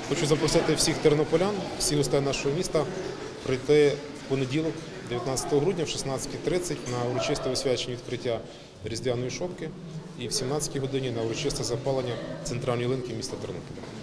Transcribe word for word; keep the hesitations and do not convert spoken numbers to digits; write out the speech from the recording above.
Хочу запросити всіх тернополян, всіх гостей нашого міста прийти в понеділок, дев'ятнадцятого грудня, в шістнадцятій тридцять на урочисте освячення відкриття Різдвяної шопки і в сімнадцятій годині на урочисте запалення центральної ялинки міста Тернополя.